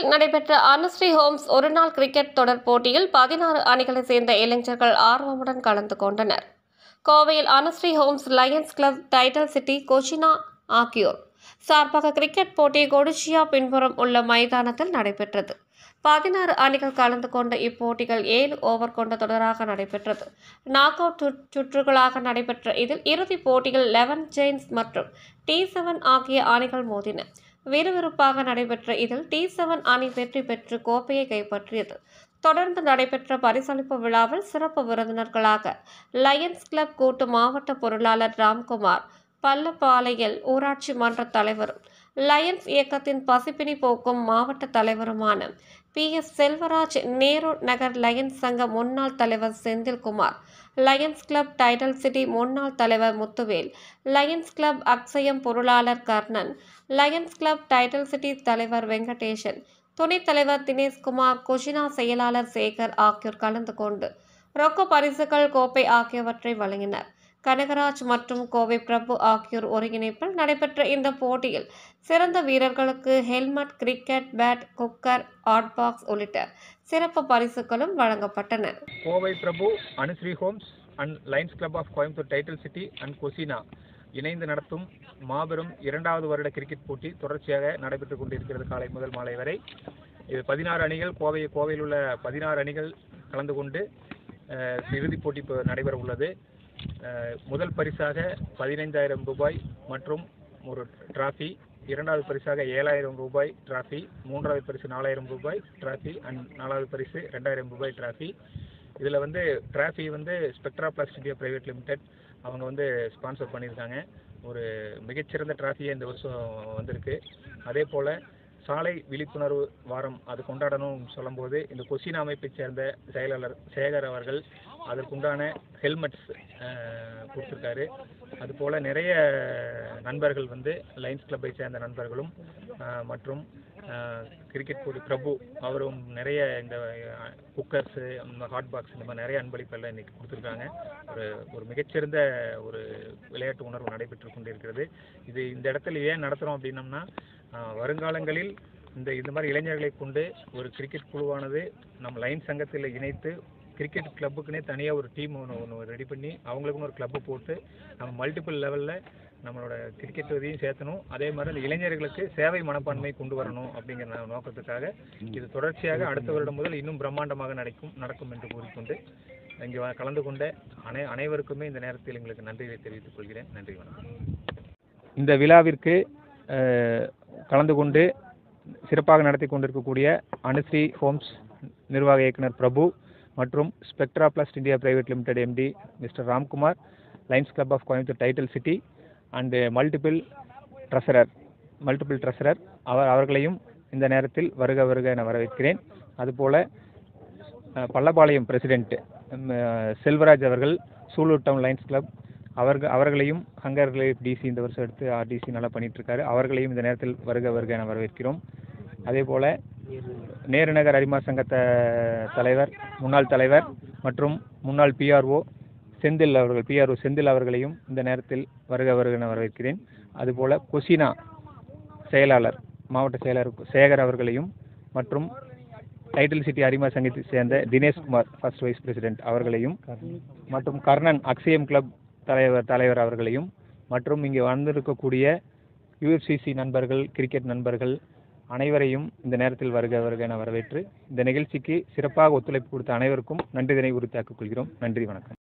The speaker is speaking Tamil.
கோவையில் நடைபெற்ற அனுஸ்ரீ ஹோம்ஸ் ஒருநாள் கிரிக்கெட் தொடர் போட்டியில் 16 அணிகளைச் சேர்ந்த இளைஞர்கள் ஆர்வமுடன் கலந்து கொண்டனர். கோவையில் Anushree homes lions club, title city, கொச்சினா ஆகியோர் சார்பாக கிரிக்கெட் போட்டி கொடிஷியா பின்புறம் உள்ள மைதானத்தில் நடைபெற்றது. 16 அணிகள் கலந்து கொண்ட இப்போட்டிகள் 7 ஓவர் கொண்ட தொடராக நடைபெற்றது. நாக் அவுட் சுற்றுகளாக நடைபெற்ற இதில் இறுதிப் போட்டியில் 11 ஜெயின்ஸ் மற்றும் T7 ஆகிய அணிகள் மோதின. விறுவிறுப்பாக நடைபெற்ற இதில் T7 அணி வெற்றி பெற்று கோப்பையை கைப்பற்றியது. தொடர்ந்து நடைபெற்ற பரிசளிப்பு விழாவில் சிறப்பு விருந்தினர்களாக லயன்ஸ் கிளப் கூட்டு மாவட்ட பொருளாளர் ராம்குமார், பள்ளப்பாளையில் ஊராட்சி மன்ற தலைவரும் லயன்ஸ் இயக்கத்தின் பசிப்பினி போக்கும் மாவட்ட தலைவருமான PS செல்வராஜ், நேரு நகர் லயன்ஸ் சங்க முன்னாள் தலைவர் Senthilkumar, lions club title city முன்னாள் தலைவர் முத்துவேல், லயன்ஸ் கிளப் அக்ஷயம் பொருளாளர் Karnan, lions club title city தலைவர் வெங்கடேசன், துணைத் தலைவர் தினேஷ்குமார், கொச்சினா செயலாளர் சேகர் ஆகியோர் கலந்து கொண்டு ரொக்க பரிசுகள், கோப்பை ஆகியவற்றை வழங்கினர். கனகராஜ் மற்றும் கோவை பிரபு ஆகியோர் ஒருங்கிணைப்பில் நடைபெற்ற இந்த போட்டியில் சிறந்த வீரர்களுக்கு helmet, cricket bat, cooker, hot box உள்ளிட்ட சிறப்பு பரிசுகளும் வழங்கப்பட்டன. Kovai Prabhu, Anushree homes and lions club of Coimbatore, title city and கொச்சினா இணைந்து நடத்தும் மாபெரும் 2வது வருட கிரிக்கெட் போட்டி தொடர்ச்சியாக நடைபெற்றுக் கொண்டிருக்கிறது. காலை முதல் மாலை வரை இது 16 அணிகள், கோவையில் உள்ள 16 அணிகள் கலந்து கொண்டு இறுதிப் போட்டி நடைபெற உள்ளது. முதல் பரிசாக 15,000 ரூபாய் மற்றும் ஒரு டிராஃபி, 2வது பரிசாக 7,000 ரூபாய் டிராஃபி, 3வது பரிசு 4,000 ரூபாய் டிராஃபி அண்ட் 4வது பரிசு 2,000 ரூபாய் டிராஃபி. இதில் trophy Spectra Plast India private limited அவங்க ஸ்பான்சர் பண்ணியிருக்காங்க. ஒரு மிகச்சிறந்த டிராஃபியை இந்த வருஷம் வந்திருக்கு. அதே போல் சாலை விழிப்புணர்வு வாரம் அது கொண்டாடணும் சொல்லும்போது இந்த கொச்சினா அமைப்பைச் சேர்ந்த செயலாளர் சேகர் அவர்கள் அதற்குண்டான ஹெல்மெட்ஸ் கொடுத்துருக்காரு. அதுபோல் நிறைய நண்பர்கள் லயன்ஸ் கிளப்பை சேர்ந்த நண்பர்களும் மற்றும் கிரிக்கெட் போட்டி பிரபு அவரும் நிறைய இந்த குக்கர்ஸு, ஹாட் பாக்ஸ், இந்த மாதிரி நிறைய அன்பளிப்பெல்லாம் இன்றைக்கி கொடுத்துருக்காங்க. ஒரு மிகச்சிறந்த ஒரு விளையாட்டு உணர்வு நடைபெற்று கொண்டிருக்கிறது. இந்த இடத்துல ஏன் நடத்துகிறோம் அப்படின்னம்னா, வருங்காலங்களில் இந்த மாதிரி இளைஞர்களை கொண்டு ஒரு கிரிக்கெட் குழுவானது நம்ம லைன் சங்கத்தில் இணைத்து கிரிக்கெட் கிளப்புக்குன்னே தனியாக ஒரு டீம் ஒன்று ரெடி பண்ணி அவங்களுக்குன்னு ஒரு கிளப்பு போட்டு நம்ம மல்டிபிள் லெவலில் நம்மளோட கிரிக்கெட் இதையும் சேர்த்தணும். அதே மாதிரி அந்த இளைஞர்களுக்கு சேவை மனப்பான்மை கொண்டு வரணும் அப்படிங்கிற நோக்கத்துக்காக இது தொடர்ச்சியாக அடுத்த வருடம் முதல் இன்னும் பிரம்மாண்டமாக நடக்கும் என்று கூறிக்கொண்டு இங்கே கலந்து கொண்ட அனைவருக்குமே இந்த நேரத்தில் எங்களுக்கு நன்றியை தெரிவித்துக் கொள்கிறேன். நன்றி, வணக்கம். இந்த விழாவிற்கு கலந்து கொண்டு சிறப்பாக நடத்தி கொண்டிருக்கக்கூடிய அனுஸ்ரீ ஹோம்ஸ் நிர்வாக இயக்குனர் பிரபு மற்றும் Spectra Plast India private limited MD mister Ramkumar, lions club of Coimbatore, title city and multiple treasurer அவர்களையும் இந்த நேரத்தில் வருக என வரவேற்கிறேன். அதுபோல் பள்ளப்பாளையம் பிரசிடென்ட் செல்வராஜ் அவர்கள், சூலூர் டவுன் லயன்ஸ் கிளப் அவர்களையும் ஹங்கர் ரிலீஃப் DC இந்த வருஷம் எடுத்து RDC நல்லா பண்ணிகிட்ருக்காரு. அவர்களையும் இந்த நேரத்தில் வருக என வரவேற்கிறோம். அதே போல் நேரு நகர் அரிமா சங்க முன்னாள் தலைவர் மற்றும் முன்னாள் PRO செந்தில் அவர்களையும் இந்த நேரத்தில் வருக என வரவேற்கிறேன். அதுபோல் கொச்சினா செயலாளர், மாவட்ட செயலாளர் சேகர் அவர்களையும் மற்றும் டைட்டில் சிட்டி அரிமா சங்கத்தை சேர்ந்த தினேஷ்குமார், ஃபர்ஸ்ட் வைஸ் பிரசிடென்ட் அவர்களையும் மற்றும் கர்ணன், அக்ஷயம் கிளப் தலைவர் அவர்களையும் மற்றும் இங்கே வந்திருக்கக்கூடிய UFCC நண்பர்கள், கிரிக்கெட் நண்பர்கள் அனைவரையும் இந்த நேரத்தில் வருக என வரவேற்று இந்த நிகழ்ச்சிக்கு சிறப்பாக ஒத்துழைப்பு கொடுத்த அனைவருக்கும் நன்றிதனை உரித்தாக்கிக் கொள்கிறோம். நன்றி, வணக்கம்.